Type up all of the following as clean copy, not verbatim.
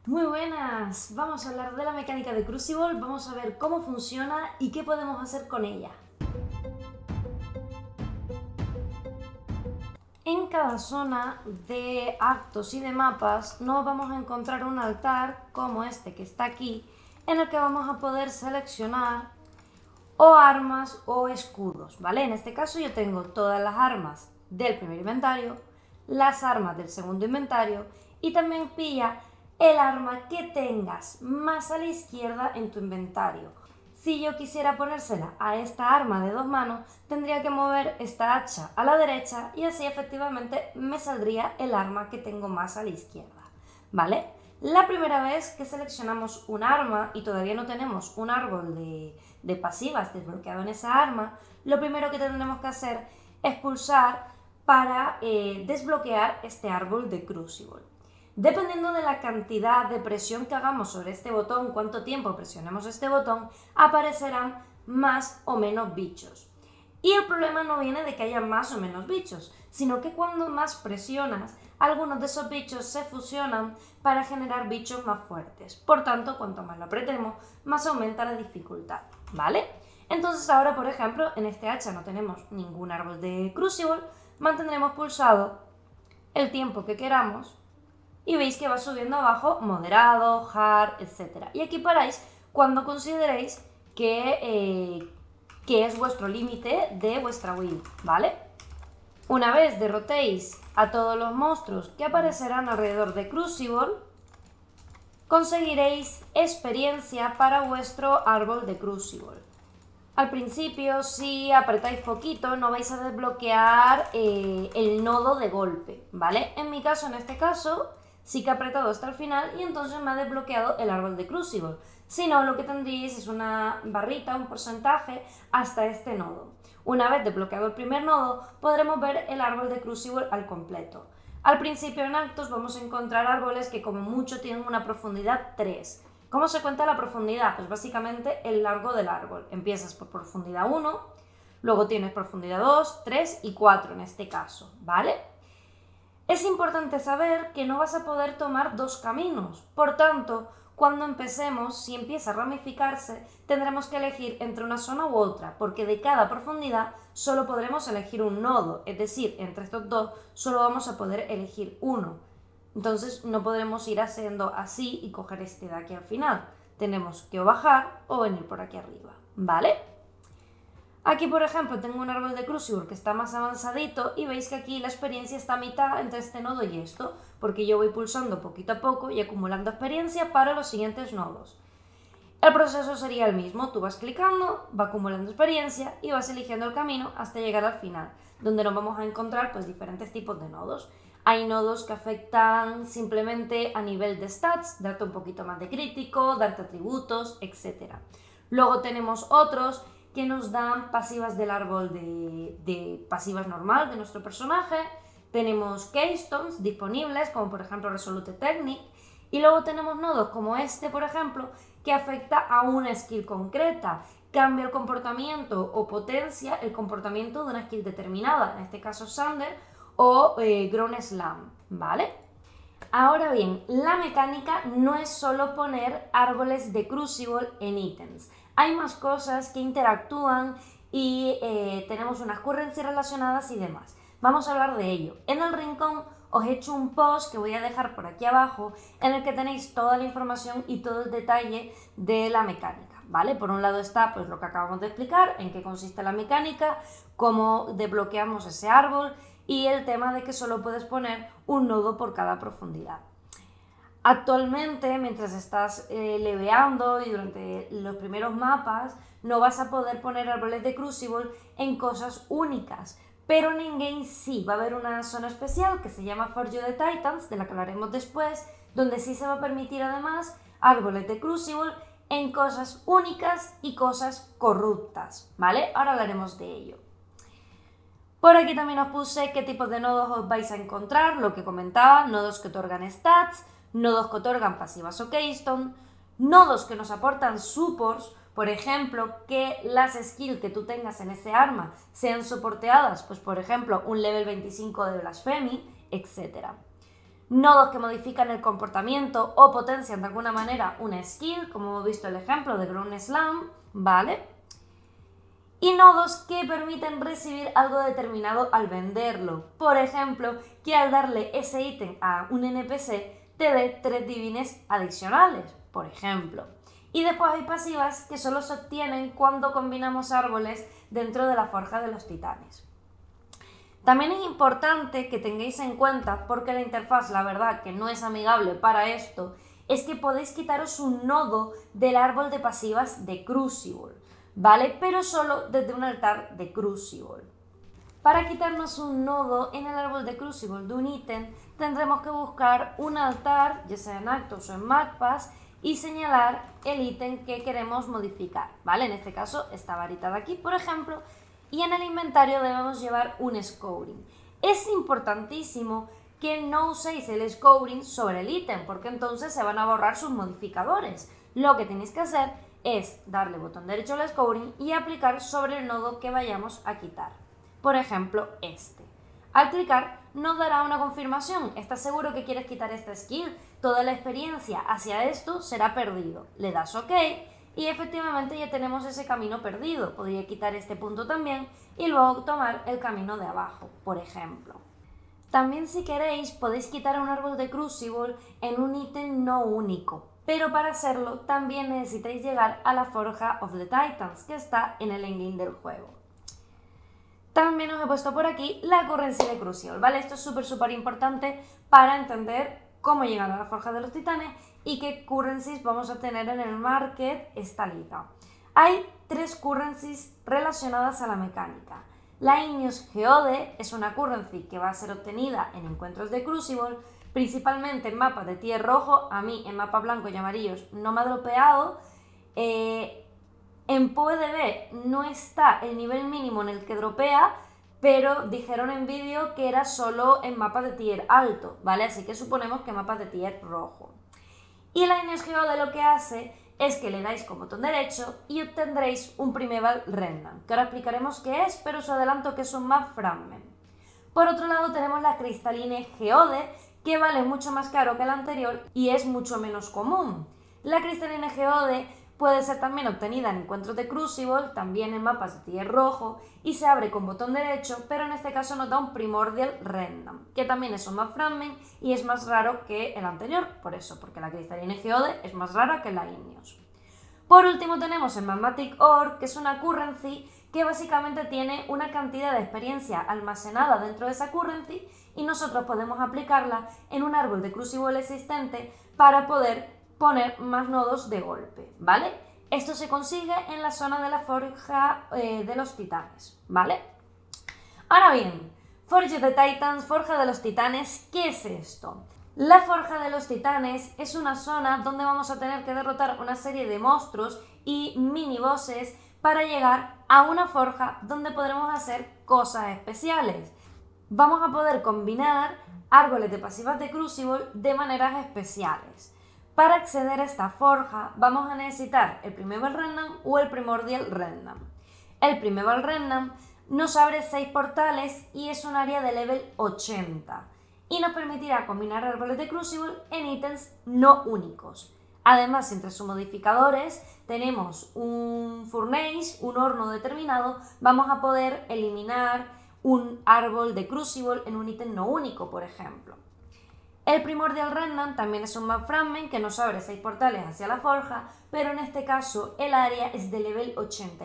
Muy buenas, vamos a hablar de la mecánica de Crucible, vamos a ver cómo funciona y qué podemos hacer con ella. En cada zona de actos y de mapas nos vamos a encontrar un altar como este que está aquí, en el que vamos a poder seleccionar o armas o escudos, ¿vale? En este caso yo tengo todas las armas del primer inventario, las armas del segundo inventario y también pilla el arma que tengas más a la izquierda en tu inventario. Si yo quisiera ponérsela a esta arma de dos manos, tendría que mover esta hacha a la derecha y así efectivamente me saldría el arma que tengo más a la izquierda, ¿vale? La primera vez que seleccionamos un arma y todavía no tenemos un árbol de pasivas desbloqueado en esa arma, lo primero que tendremos que hacer es pulsar para desbloquear este árbol de Crucible. Dependiendo de la cantidad de presión que hagamos sobre este botón, cuánto tiempo presionemos este botón, aparecerán más o menos bichos. Y el problema no viene de que haya más o menos bichos, sino que cuando más presionas, algunos de esos bichos se fusionan para generar bichos más fuertes. Por tanto, cuanto más lo apretemos, más aumenta la dificultad, ¿vale? Entonces ahora, por ejemplo, en este hacha no tenemos ningún árbol de Crucible, mantendremos pulsado el tiempo que queramos y veis que va subiendo abajo moderado, hard, etc. Y aquí paráis cuando consideréis que es vuestro límite de vuestra build, ¿vale? Una vez derrotéis a todos los monstruos que aparecerán alrededor de Crucible, conseguiréis experiencia para vuestro árbol de Crucible. Al principio, si apretáis poquito, no vais a desbloquear el nodo de golpe, ¿vale? En mi caso, en este caso, sí que he apretado hasta el final y entonces me ha desbloqueado el árbol de Crucible. Si no, lo que tendréis es una barrita, un porcentaje hasta este nodo. Una vez desbloqueado el primer nodo, podremos ver el árbol de Crucible al completo. Al principio en actos vamos a encontrar árboles que como mucho tienen una profundidad 3. ¿Cómo se cuenta la profundidad? Pues básicamente el largo del árbol. Empiezas por profundidad 1, luego tienes profundidad 2, 3 y 4 en este caso, ¿vale? Es importante saber que no vas a poder tomar dos caminos, por tanto, cuando empecemos, si empieza a ramificarse, tendremos que elegir entre una zona u otra, porque de cada profundidad solo podremos elegir un nodo, es decir, entre estos dos solo vamos a poder elegir uno. Entonces no podremos ir haciendo así y coger este de aquí al final. Tenemos que o bajar o venir por aquí arriba, ¿vale? Aquí, por ejemplo, tengo un árbol de Crucible que está más avanzadito y veis que aquí la experiencia está a mitad entre este nodo y esto, porque yo voy pulsando poquito a poco y acumulando experiencia para los siguientes nodos. El proceso sería el mismo, tú vas clicando, va acumulando experiencia y vas eligiendo el camino hasta llegar al final, donde nos vamos a encontrar pues diferentes tipos de nodos. Hay nodos que afectan simplemente a nivel de stats, darte un poquito más de crítico, darte atributos, etc. Luego tenemos otros que nos dan pasivas del árbol de pasivas normal de nuestro personaje. Tenemos keystones disponibles, como por ejemplo Resolute Technique, y luego tenemos nodos como este, por ejemplo, que afecta a una skill concreta, cambia el comportamiento o potencia el comportamiento de una skill determinada, en este caso Sunder o Grown Slam, ¿vale? Ahora bien, la mecánica no es solo poner árboles de Crucible en ítems. Hay más cosas que interactúan y tenemos unas currency relacionadas y demás. Vamos a hablar de ello. En el rincón os he hecho un post que voy a dejar por aquí abajo en el que tenéis toda la información y todo el detalle de la mecánica, ¿vale? Por un lado está pues lo que acabamos de explicar, en qué consiste la mecánica, cómo desbloqueamos ese árbol y el tema de que solo puedes poner un nodo por cada profundidad. Actualmente, mientras estás leveando y durante los primeros mapas, no vas a poder poner árboles de Crucible en cosas únicas, pero en in-game sí, va a haber una zona especial que se llama Forge of the Titans, de la que hablaremos después, donde sí se va a permitir además árboles de Crucible en cosas únicas y cosas corruptas, ¿vale? Ahora hablaremos de ello. Por aquí también os puse qué tipos de nodos os vais a encontrar, lo que comentaba, nodos que otorgan stats, nodos que otorgan pasivas o keystone, nodos que nos aportan supports, por ejemplo, que las skills que tú tengas en ese arma sean soporteadas, pues por ejemplo un level 25 de Blasphemy, etc. nodos que modifican el comportamiento o potencian de alguna manera una skill, como hemos visto el ejemplo de Ground Slam, ¿vale? Y nodos que permiten recibir algo determinado al venderlo. Por ejemplo, que al darle ese ítem a un NPC te dé 3 divines adicionales, por ejemplo. Y después hay pasivas que solo se obtienen cuando combinamos árboles dentro de la Forja de los Titanes. También es importante que tengáis en cuenta, porque la interfaz la verdad que no es amigable para esto, es que podéis quitaros un nodo del árbol de pasivas de Crucible, ¿vale? Pero solo desde un altar de Crucible. Para quitarnos un nodo en el árbol de Crucible de un ítem, tendremos que buscar un altar, ya sea en Actos o en Mappas, y señalar el ítem que queremos modificar, ¿vale? En este caso, esta varita de aquí, por ejemplo, y en el inventario debemos llevar un Scouring. Es importantísimo que no uséis el Scouring sobre el ítem, porque entonces se van a borrar sus modificadores. Lo que tenéis que hacer es darle botón derecho al Scouring y aplicar sobre el nodo que vayamos a quitar. Por ejemplo, este. Al clicar nos dará una confirmación. ¿Estás seguro que quieres quitar esta skill? Toda la experiencia hacia esto será perdido. Le das OK y efectivamente ya tenemos ese camino perdido. Podría quitar este punto también y luego tomar el camino de abajo, por ejemplo. También si queréis podéis quitar un árbol de Crucible en un ítem no único, pero para hacerlo también necesitáis llegar a la Forja of the Titans, que está en el endgame del juego. También os he puesto por aquí la currency de Crucible, ¿vale? Esto es súper importante para entender cómo llegar a la Forja de los Titanes y qué currencies vamos a tener en el market esta liga. Hay 3 currencies relacionadas a la mecánica. La Igneous Geode es una currency que va a ser obtenida en encuentros de Crucible, principalmente en mapas de tier rojo. A mí en mapas blancos y amarillos no me ha dropeado. En PoEDB no está el nivel mínimo en el que dropea, pero dijeron en vídeo que era solo en mapas de tier alto, ¿vale? Así que suponemos que mapas de tier rojo. Y la Igneous Geode lo que hace es que le dais con botón derecho y obtendréis un Primeval Remnant, que ahora explicaremos qué es, pero os adelanto que es un map fragment. Por otro lado tenemos la Crystalline Geode, que vale mucho más caro que la anterior y es mucho menos común. La Crystalline Geode puede ser también obtenida en encuentros de Crucible, también en mapas de tier rojo, y se abre con botón derecho, pero en este caso nos da un Primordial Remnant, que también es un map fragment y es más raro que el anterior, por eso, porque la Crystalline Geode es más rara que la Igneous. Por último tenemos el Magmatic Ore, que es una currency que básicamente tiene una cantidad de experiencia almacenada dentro de esa currency y nosotros podemos aplicarla en un árbol de Crucible existente para poder poner más nodos de golpe, ¿vale? Esto se consigue en la zona de la Forja de los Titanes, ¿vale? Ahora bien, Forge of the Titans, Forja de los Titanes, ¿qué es esto? La Forja de los Titanes es una zona donde vamos a tener que derrotar una serie de monstruos y minibosses para llegar a una forja donde podremos hacer cosas especiales. Vamos a poder combinar árboles de pasivas de Crucible de maneras especiales. Para acceder a esta forja vamos a necesitar el Primeval Remnant o el Primordial Remnant. El Primeval Remnant nos abre 6 portales y es un área de level 80 y nos permitirá combinar árboles de Crucible en ítems no únicos. Además, entre sus modificadores tenemos un Furnace, un horno determinado. Vamos a poder eliminar un árbol de Crucible en un ítem no único, por ejemplo. El Primordial Remnant también es un map fragment que nos abre 6 portales hacia la forja, pero en este caso el área es de level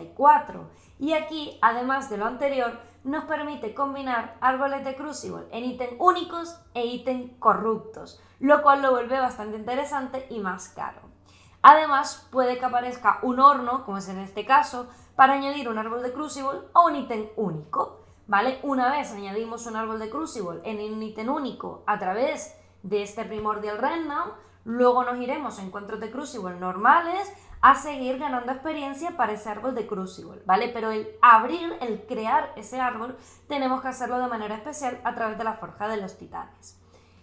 84 y aquí, además de lo anterior, nos permite combinar árboles de Crucible en ítems únicos e ítems corruptos, lo cual lo vuelve bastante interesante y más caro. Además, puede que aparezca un horno, como es en este caso, para añadir un árbol de Crucible a un ítem único, ¿vale? Una vez añadimos un árbol de Crucible en un ítem único a través de este Primordial Remnant, luego nos iremos a encuentros de Crucible normales a seguir ganando experiencia para ese árbol de Crucible, ¿vale? Pero el abrir, el crear ese árbol, tenemos que hacerlo de manera especial a través de la Forja de los Titanes.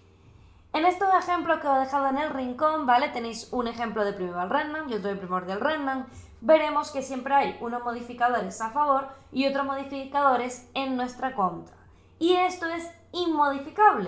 En estos ejemplos que os he dejado en el rincón, ¿vale? Tenéis un ejemplo de Primeval Remnant y otro de Primordial Remnant. Veremos que siempre hay unos modificadores a favor y otros modificadores en nuestra contra. Y esto es inmodificable.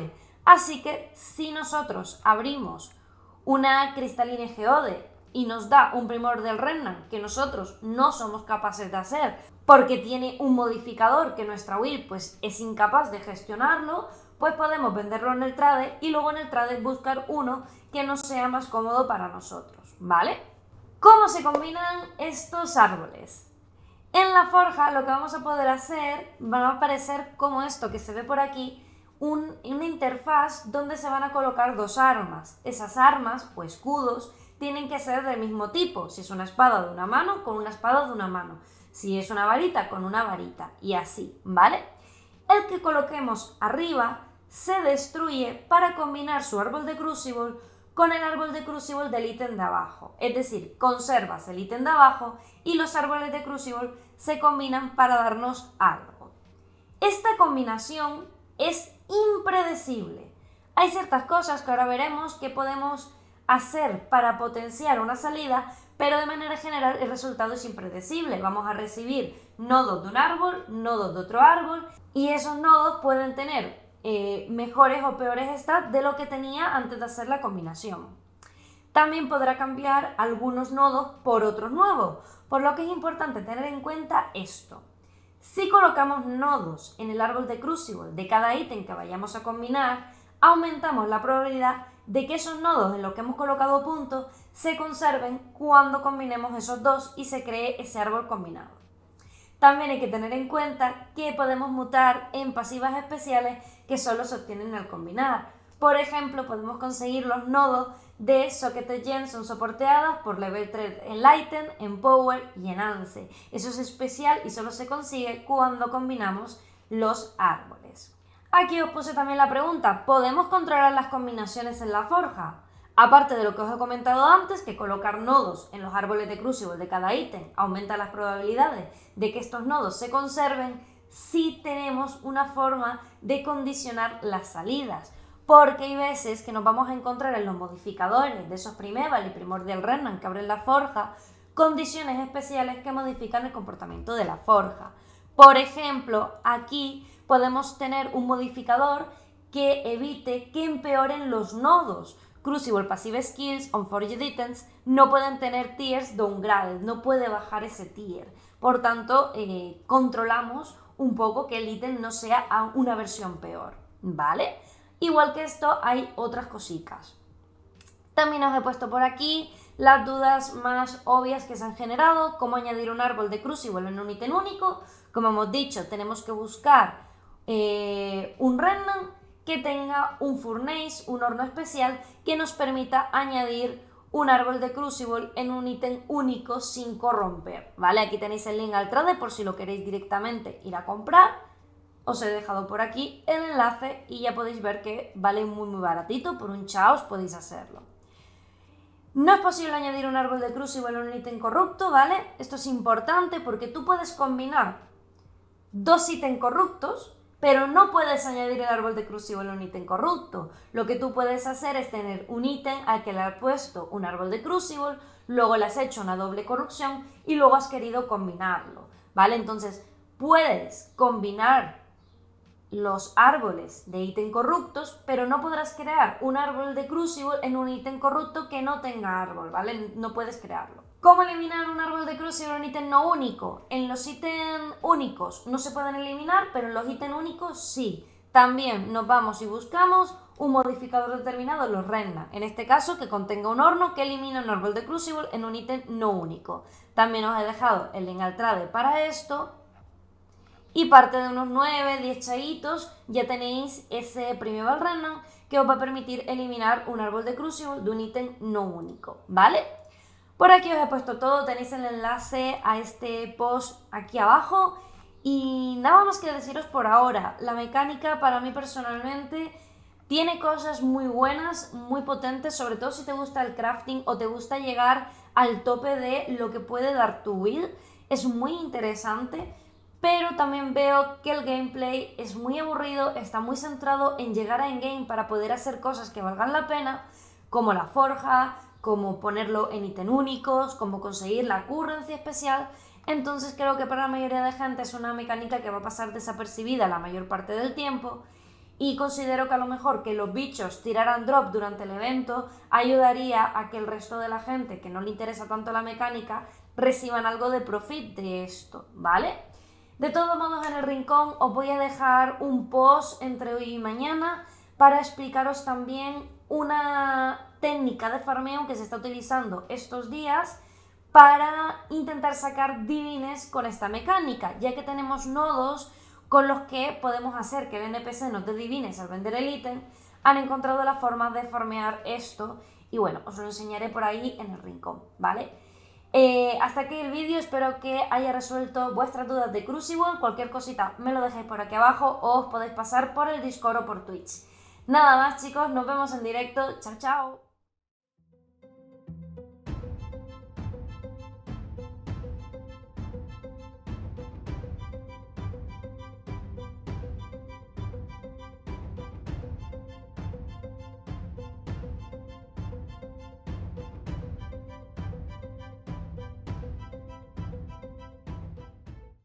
Así que si nosotros abrimos una Crystalline Geode y nos da un Primordial Remnant que nosotros no somos capaces de hacer porque tiene un modificador que nuestra build pues es incapaz de gestionarlo, pues podemos venderlo en el trade y luego en el trade buscar uno que nos sea más cómodo para nosotros, ¿vale? ¿Cómo se combinan estos árboles? En la forja lo que vamos a poder hacer va a aparecer como esto que se ve por aquí, una interfaz donde se van a colocar dos armas. Esas armas o escudos tienen que ser del mismo tipo. Si es una espada de una mano, con una espada de una mano. Si es una varita, con una varita. Y así, ¿vale? El que coloquemos arriba se destruye para combinar su árbol de Crucible con el árbol de Crucible del ítem de abajo. Es decir, conservas el ítem de abajo y los árboles de Crucible se combinan para darnos algo. Esta combinación es impredecible. Hay ciertas cosas que ahora veremos que podemos hacer para potenciar una salida, pero de manera general el resultado es impredecible. Vamos a recibir nodos de un árbol, nodos de otro árbol, y esos nodos pueden tener mejores o peores stats de lo que tenía antes de hacer la combinación. También podrá cambiar algunos nodos por otros nuevos, por lo que es importante tener en cuenta esto. Si colocamos nodos en el árbol de Crucible de cada ítem que vayamos a combinar, aumentamos la probabilidad de que esos nodos en los que hemos colocado puntos se conserven cuando combinemos esos dos y se cree ese árbol combinado. También hay que tener en cuenta que podemos mutar en pasivas especiales que solo se obtienen al combinar. Por ejemplo, podemos conseguir los nodos de Socketed Gems, son soporteadas por level 3 en Lighten, en Power y en Ance. Eso es especial y solo se consigue cuando combinamos los árboles. Aquí os puse también la pregunta, ¿podemos controlar las combinaciones en la forja? Aparte de lo que os he comentado antes, que colocar nodos en los árboles de Crucible de cada ítem aumenta las probabilidades de que estos nodos se conserven, sí tenemos una forma de condicionar las salidas. Porque hay veces que nos vamos a encontrar en los modificadores de esos Primeval y Primordial Remnant que abren la forja, condiciones especiales que modifican el comportamiento de la forja. Por ejemplo, aquí podemos tener un modificador que evite que empeoren los nodos. Crucible Passive Skills, Unforged Items, no pueden tener tiers downgraded, no puede bajar ese tier. Por tanto, controlamos un poco que el ítem no sea a una versión peor, ¿vale? Igual que esto hay otras cositas. También os he puesto por aquí las dudas más obvias que se han generado, cómo añadir un árbol de Crucible en un ítem único. Como hemos dicho, tenemos que buscar un Remnant que tenga un Furnace, un horno especial, que nos permita añadir un árbol de Crucible en un ítem único sin corromper, ¿vale? Aquí tenéis el link al trade por si lo queréis directamente ir a comprar. Os he dejado por aquí el enlace y ya podéis ver que vale muy baratito, por un chaos podéis hacerlo. No es posible añadir un árbol de Crucible en un ítem corrupto, ¿vale? Esto es importante porque tú puedes combinar dos ítems corruptos, pero no puedes añadir el árbol de Crucible en un ítem corrupto. Lo que tú puedes hacer es tener un ítem al que le has puesto un árbol de Crucible, luego le has hecho una doble corrupción y luego has querido combinarlo, ¿vale? Entonces, puedes combinar los árboles de ítem corruptos, pero no podrás crear un árbol de Crucible en un ítem corrupto que no tenga árbol, ¿vale? No puedes crearlo. ¿Cómo eliminar un árbol de Crucible en un ítem no único? En los ítems únicos no se pueden eliminar, pero en los ítems únicos sí. También nos vamos y buscamos un modificador determinado en los Remnant, en este caso que contenga un horno que elimina un árbol de Crucible en un ítem no único. También os he dejado el link al trade para esto. Y parte de unos 9-10 chaitos ya tenéis ese Primeval Remnant que os va a permitir eliminar un árbol de Crucible de un ítem no único, ¿vale? Por aquí os he puesto todo, tenéis el enlace a este post aquí abajo y nada más que deciros por ahora. La mecánica para mí personalmente tiene cosas muy buenas, muy potentes, sobre todo si te gusta el crafting o te gusta llegar al tope de lo que puede dar tu build. Es muy interesante. Pero también veo que el gameplay es muy aburrido, está muy centrado en llegar a endgame para poder hacer cosas que valgan la pena, como la forja, como ponerlo en ítem únicos, como conseguir la currency especial. Entonces creo que para la mayoría de gente es una mecánica que va a pasar desapercibida la mayor parte del tiempo y considero que a lo mejor que los bichos tiraran drop durante el evento ayudaría a que el resto de la gente que no le interesa tanto la mecánica reciban algo de profit de esto, ¿vale? De todos modos, en el rincón os voy a dejar un post entre hoy y mañana para explicaros también una técnica de farmeo que se está utilizando estos días para intentar sacar divines con esta mecánica, ya que tenemos nodos con los que podemos hacer que el NPC nos dé divines al vender el ítem. Han encontrado la forma de farmear esto y bueno, os lo enseñaré por ahí en el rincón, ¿vale? Hasta aquí el vídeo, espero que haya resuelto vuestras dudas de Crucible. Cualquier cosita me lo dejéis por aquí abajo o os podéis pasar por el Discord o por Twitch. Nada más chicos, nos vemos en directo, chao chao.